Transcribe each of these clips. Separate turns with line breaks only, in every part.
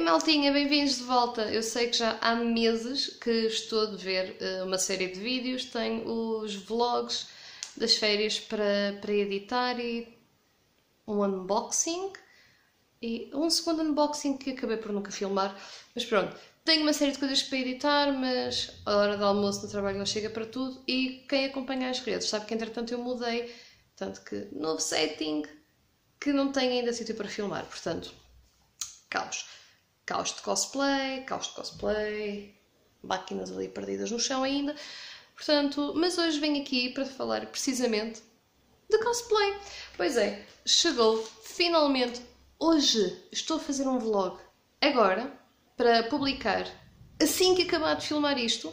maltinha, bem-vindos de volta. Eu sei que já há meses que estou a ver uma série de vídeos, tenho os vlogs das férias para editar e um unboxing e um segundo unboxing que acabei por nunca filmar, mas pronto. Tenho uma série de coisas para editar, mas a hora do almoço no trabalho não chega para tudo e quem acompanha as redes sabe que entretanto eu mudei, tanto que novo setting, que não tenho ainda sítio para filmar, portanto, caos. Caos de cosplay, máquinas ali perdidas no chão ainda, portanto, mas hoje venho aqui para falar precisamente de cosplay. Pois é, chegou finalmente, hoje estou a fazer um vlog, agora, para publicar, assim que acabar de filmar isto,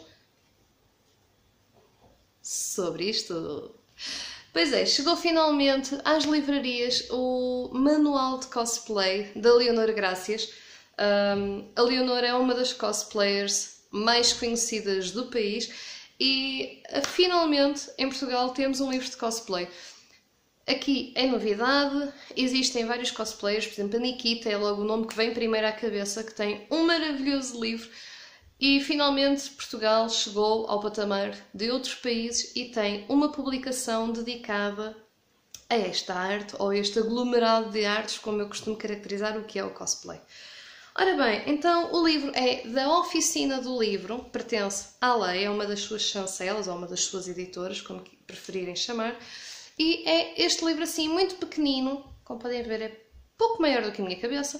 sobre isto. Pois é, chegou finalmente às livrarias o manual de cosplay da Leonor Gracias. A Leonor é uma das cosplayers mais conhecidas do país e finalmente em Portugal temos um livro de cosplay. Aqui é novidade, existem vários cosplayers, por exemplo a Nikita é logo o nome que vem primeiro à cabeça, que tem um maravilhoso livro e finalmente Portugal chegou ao patamar de outros países e tem uma publicação dedicada a esta arte, ou a este aglomerado de artes, como eu costumo caracterizar o que é o cosplay. Ora bem, então o livro é da Oficina do Livro, pertence à Lei, é uma das suas chancelas, ou uma das suas editoras, como preferirem chamar, e é este livro assim muito pequenino, como podem ver é pouco maior do que a minha cabeça,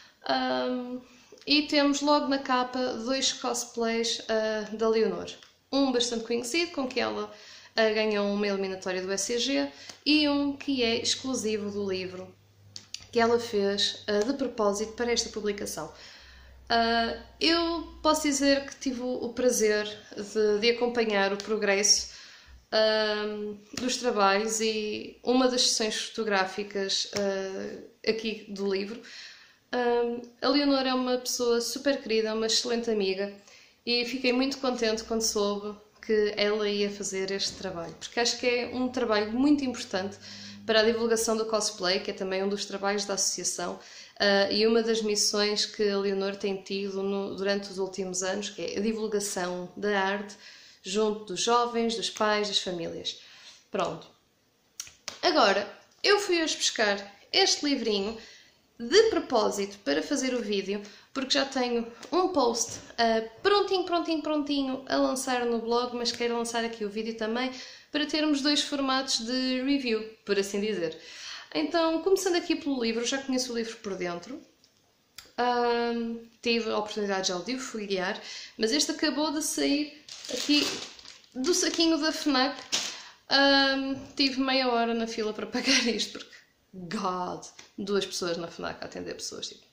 e temos logo na capa dois cosplays da Leonor. Um bastante conhecido, com que ela ganhou uma eliminatória do ECG, e um que é exclusivo do livro, que ela fez de propósito para esta publicação. Eu posso dizer que tive o prazer de acompanhar o progresso dos trabalhos e uma das sessões fotográficas aqui do livro. A Leonor é uma pessoa super querida, uma excelente amiga e fiquei muito contente quando soube que ela ia fazer este trabalho, porque acho que é um trabalho muito importante para a divulgação do cosplay, que é também um dos trabalhos da associação e uma das missões que a Leonor tem tido durante os últimos anos, que é a divulgação da arte junto dos jovens, dos pais, das famílias. Pronto. Agora, eu fui hoje buscar este livrinho de propósito para fazer o vídeo, porque já tenho um post prontinho a lançar no blog, mas quero lançar aqui o vídeo também para termos dois formatos de review, por assim dizer. Então, começando aqui pelo livro, já conheço o livro por dentro, tive a oportunidade já de o folhear, mas este acabou de sair aqui do saquinho da FNAC. Tive meia hora na fila para pagar isto, porque, God, 2 pessoas na FNAC a atender pessoas, tipo,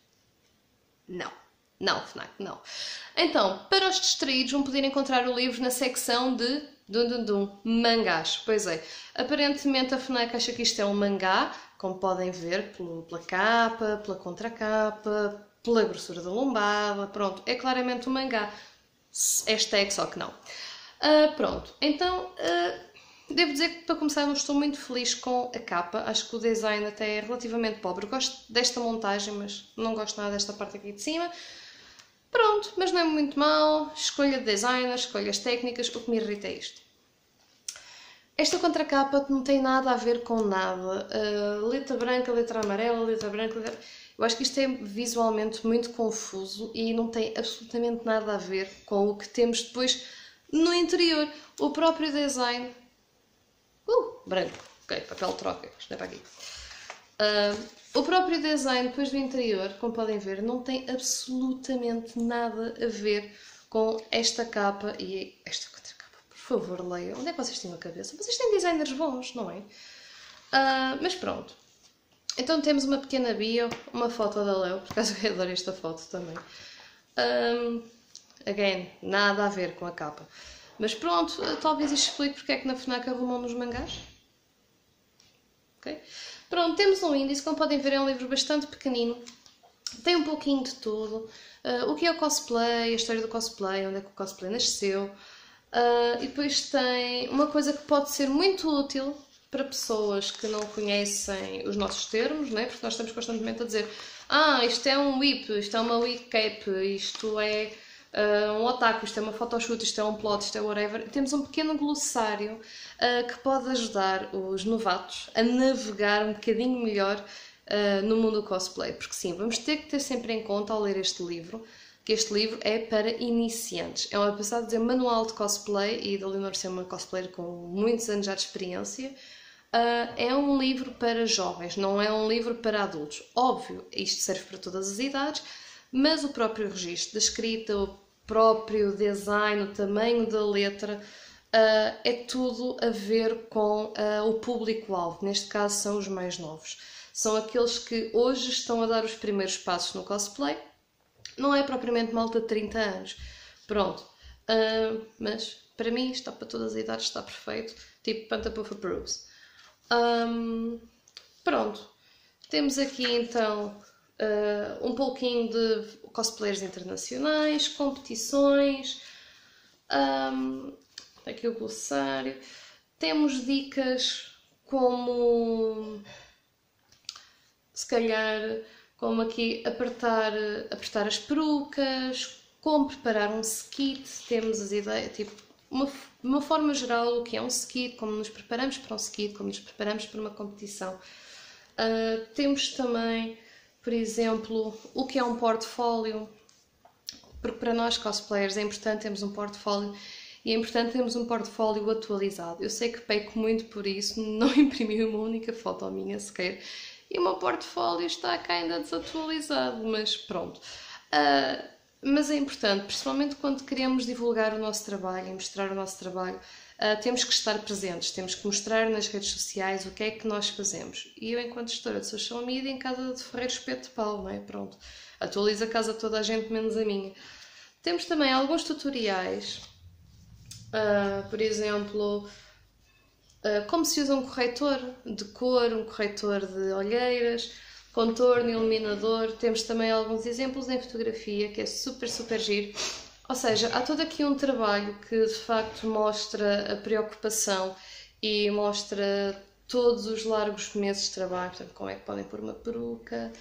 não, FNAC, não. Então, para os distraídos vão poder encontrar o livro na secção de mangás. Pois é, aparentemente a FNAC acha que isto é um mangá, como podem ver pela capa, pela contracapa, pela grossura da lombada, pronto, é claramente um mangá. Hashtag só que não. Pronto, então devo dizer que para começar não estou muito feliz com a capa, acho que o design até é relativamente pobre. Eu gosto desta montagem, mas não gosto nada desta parte aqui de cima. Pronto, mas não é muito mal, escolha de designer, escolhas técnicas, o que me irrita é isto. Esta contracapa não tem nada a ver com nada, letra branca, letra amarela, letra branca, letra... Eu acho que isto é visualmente muito confuso e não tem absolutamente nada a ver com o que temos depois no interior. O próprio design... branco, ok, papel troca, isto não é para aqui. O próprio design depois do interior, como podem ver, não tem absolutamente nada a ver com esta capa e esta contracapa. Por favor, leiam. Onde é que vocês têm a cabeça? Vocês têm designers bons, não é? Mas pronto. Então temos uma pequena bio, uma foto da Leo, por acaso eu adoro esta foto também. Again, nada a ver com a capa. Mas pronto, talvez isto explique porque é que na FNAC arrumam nos mangás. Okay? Pronto, temos um índice, como podem ver é um livro bastante pequenino, tem um pouquinho de tudo, o que é o cosplay, a história do cosplay, onde é que o cosplay nasceu, e depois tem uma coisa que pode ser muito útil para pessoas que não conhecem os nossos termos, né? Porque nós estamos constantemente a dizer isto é um whip, isto é uma whip cap, isto é um otaku, isto é uma photoshoot, isto é um plot, isto é whatever. Temos um pequeno glossário que pode ajudar os novatos a navegar um bocadinho melhor no mundo do cosplay. Porque sim, vamos ter que ter sempre em conta ao ler este livro, que este livro é para iniciantes. É uma, apesar de dizer manual de cosplay, e da Leonor ser uma cosplayer com muitos anos já de experiência, é um livro para jovens, não é um livro para adultos. Óbvio, isto serve para todas as idades, mas o próprio registro da escrita, o próprio design, o tamanho da letra, é tudo a ver com o público-alvo. Neste caso são os mais novos. São aqueles que hoje estão a dar os primeiros passos no cosplay. Não é propriamente malta de 30 anos. Pronto. Mas para mim está para todas as idades, está perfeito. Tipo Pantapuff approves. Pronto. Temos aqui então um pouquinho de cosplayers internacionais, competições. Aqui o glossário. Temos dicas como, se calhar, como aqui apertar as perucas, como preparar um skit. Temos as ideias, tipo, de uma forma geral, o que é um skit, como nos preparamos para um skit, como nos preparamos para uma competição. Temos também, por exemplo, o que é um portfólio, porque para nós cosplayers é importante termos um portfólio e é importante termos um portfólio atualizado. Eu sei que peco muito por isso, não imprimi uma única foto minha sequer e o meu portfólio está cá ainda desatualizado, mas pronto. Mas é importante, principalmente quando queremos divulgar o nosso trabalho e mostrar o nosso trabalho, temos que estar presentes, temos que mostrar nas redes sociais o que é que nós fazemos. E eu, enquanto gestora de social media, em casa de Ferreiro Espeto de Pau, não é? Pronto, atualizo a casa toda a gente, menos a minha. Temos também alguns tutoriais, por exemplo, como se usa um corretor de cor, um corretor de olheiras, contorno, iluminador. Temos também alguns exemplos em fotografia, que é super, super giro. Ou seja, há todo aqui um trabalho que de facto mostra a preocupação e mostra todos os largos meses de trabalho, portanto, como é que podem pôr uma peruca.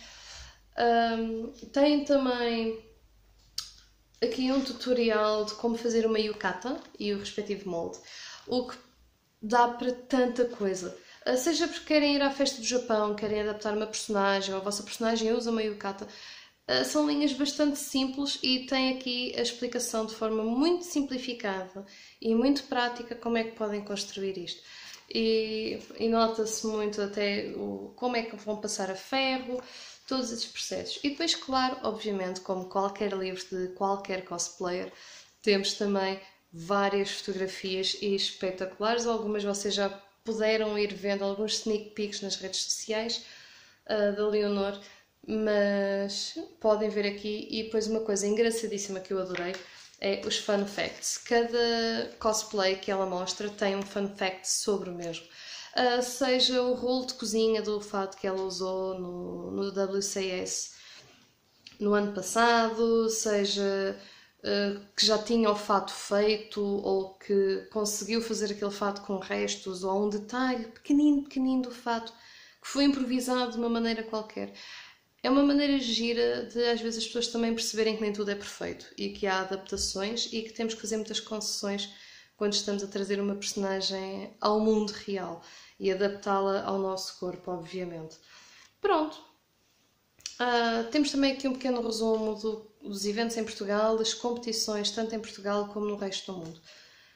Tem também aqui um tutorial de como fazer uma yukata e o respectivo molde, o que dá para tanta coisa. Seja porque querem ir à festa do Japão, querem adaptar uma personagem, ou a vossa personagem usa uma yukata, são linhas bastante simples e tem aqui a explicação de forma muito simplificada e muito prática como é que podem construir isto. E nota-se muito até como é que vão passar a ferro, todos esses processos. E depois, claro, obviamente, como qualquer livro de qualquer cosplayer, temos também várias fotografias e espetaculares. Algumas vocês já puderam ir vendo alguns sneak peeks nas redes sociais da Leonor, mas podem ver aqui. E depois uma coisa engraçadíssima que eu adorei é os fun facts. Cada cosplay que ela mostra tem um fun fact sobre o mesmo. Seja o rolo de cozinha do fato que ela usou no WCS no ano passado, seja que já tinha o fato feito ou que conseguiu fazer aquele fato com restos, ou um detalhe pequenino, pequenino do fato que foi improvisado de uma maneira qualquer. É uma maneira gira de às vezes as pessoas também perceberem que nem tudo é perfeito e que há adaptações e que temos que fazer muitas concessões quando estamos a trazer uma personagem ao mundo real e adaptá-la ao nosso corpo, obviamente. Pronto. Temos também aqui um pequeno resumo dos eventos em Portugal, das competições, tanto em Portugal como no resto do mundo.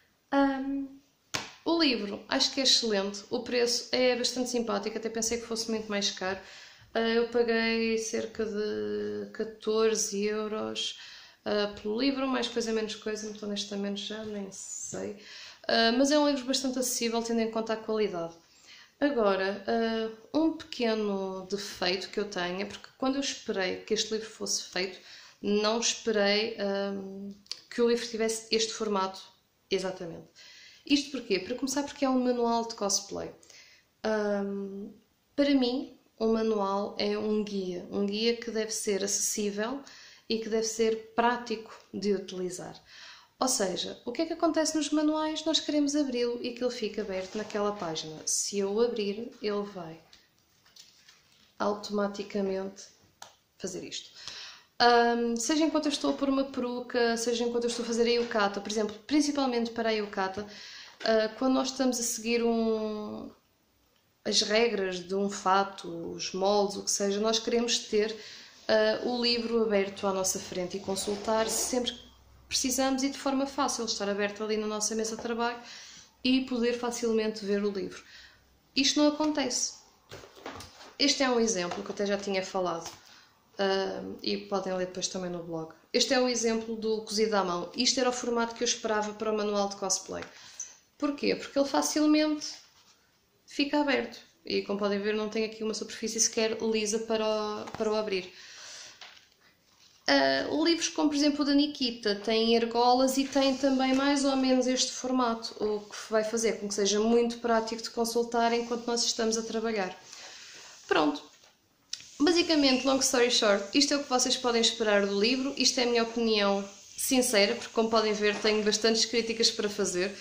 O livro, acho que é excelente. O preço é bastante simpático, até pensei que fosse muito mais caro. Eu paguei cerca de 14 euros pelo livro, mais coisa menos coisa, muito honestamente já nem sei. Mas é um livro bastante acessível, tendo em conta a qualidade. Agora, um pequeno defeito que eu tenho é porque quando eu esperei que este livro fosse feito, não esperei que o livro tivesse este formato exatamente. Isto porquê? Para começar, porque é um manual de cosplay. Para mim, um manual é um guia que deve ser acessível e que deve ser prático de utilizar. Ou seja, o que é que acontece nos manuais? Nós queremos abri-lo e que ele fique aberto naquela página. Se eu abrir, ele vai automaticamente fazer isto. Seja enquanto eu estou a pôr uma peruca, seja enquanto eu estou a fazer a yukata, por exemplo, principalmente para a yukata, quando nós estamos a seguir as regras de um fato, os moldes, o que seja, nós queremos ter o livro aberto à nossa frente e consultar sempre que precisamos e de forma fácil, estar aberto ali na nossa mesa de trabalho e poder facilmente ver o livro. Isto não acontece. Este é um exemplo que eu até já tinha falado e podem ler depois também no blog. Este é o exemplo do cozido à mão. Isto era o formato que eu esperava para o manual de cosplay. Porquê? Porque ele facilmente fica aberto e, como podem ver, não tem aqui uma superfície sequer lisa para o abrir. Livros como, por exemplo, o da Nikita têm argolas e têm também mais ou menos este formato, o que vai fazer com que seja muito prático de consultar enquanto nós estamos a trabalhar. Pronto. Basicamente, long story short, isto é o que vocês podem esperar do livro. Isto é a minha opinião sincera, porque, como podem ver, tenho bastantes críticas para fazer.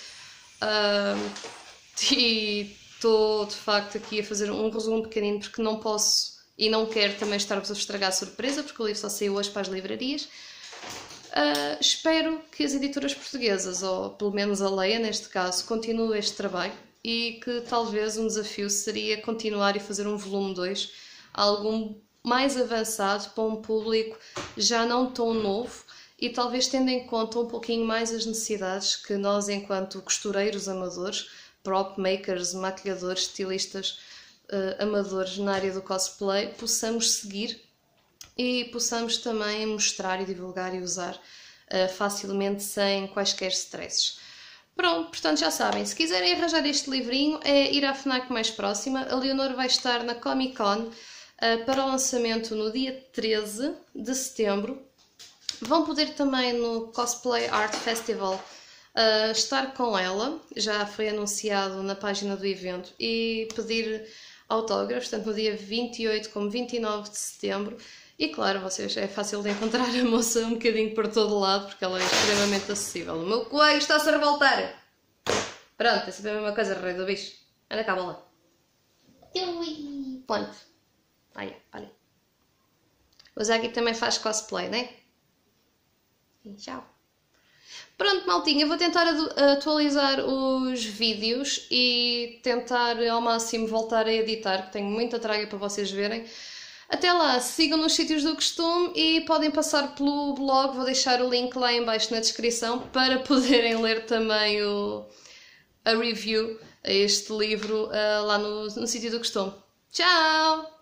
E estou, de facto, aqui a fazer um resumo pequenino, porque não posso e não quero também estar-vos a estragar a surpresa, porque o livro só saiu hoje para as livrarias. Espero que as editoras portuguesas, ou pelo menos a Leia, neste caso, continue este trabalho e que talvez um desafio seria continuar e fazer um volume 2, algo mais avançado para um público já não tão novo e talvez tendo em conta um pouquinho mais as necessidades que nós, enquanto costureiros amadores, prop makers, maquilhadores, estilistas amadores na área do cosplay, possamos seguir e possamos também mostrar e divulgar e usar facilmente sem quaisquer stresses. Pronto, portanto já sabem, se quiserem arranjar este livrinho é ir à FNAC mais próxima. A Leonor vai estar na Comic Con para o lançamento no dia 13 de setembro. Vão poder também no Cosplay Art Festival estar com ela, já foi anunciado na página do evento, e pedir autógrafos, tanto no dia 28 como 29 de setembro. E claro, vocês, é fácil de encontrar a moça um bocadinho por todo lado, porque ela é extremamente acessível. O meu coelho está-se a revoltar! Pronto, é sempre a mesma coisa, rei do bicho. Anda cá, bola. Pronto. Olha. O Zaggy também faz cosplay, não é? E tchau. Pronto, maltinha, vou tentar atualizar os vídeos e tentar ao máximo voltar a editar, que tenho muita traga para vocês verem. Até lá, sigam nos sítios do costume e podem passar pelo blog, vou deixar o link lá em baixo na descrição para poderem ler também a review a este livro lá no sítio do costume. Tchau!